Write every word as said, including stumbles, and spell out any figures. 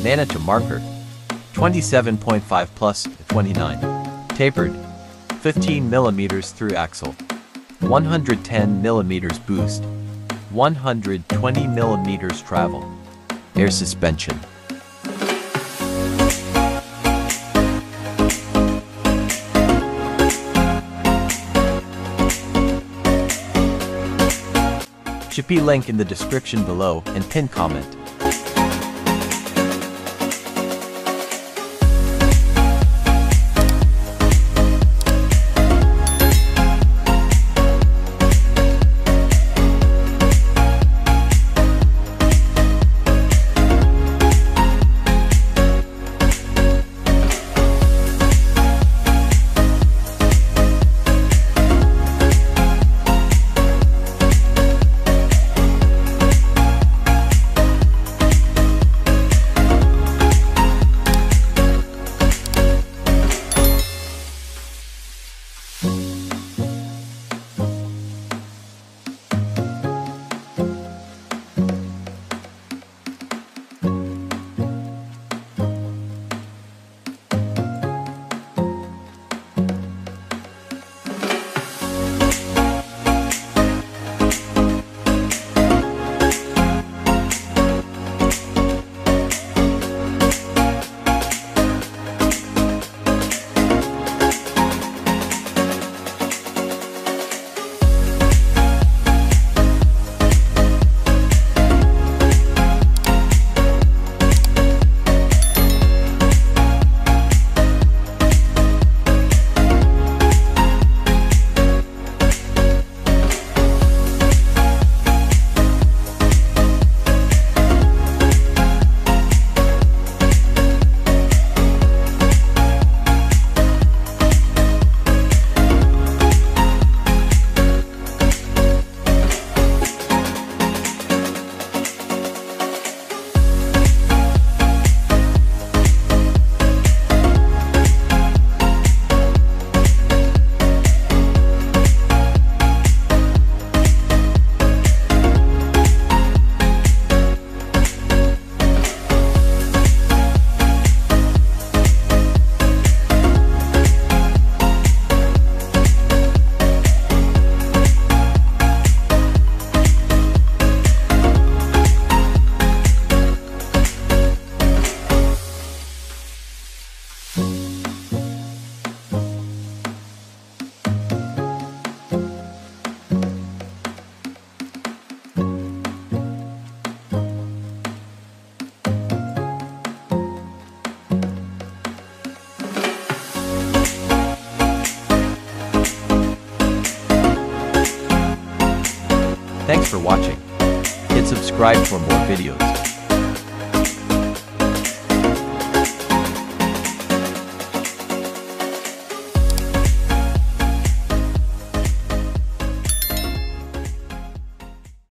Manitou Markhor, twenty-seven point five plus twenty-nine. Tapered, fifteen millimeters Thru Axle, one hundred ten millimeters boost, one hundred twenty millimeters travel. Air suspension. Chippy link in the description below and pin comment. Thanks for watching. Hit subscribe for more videos.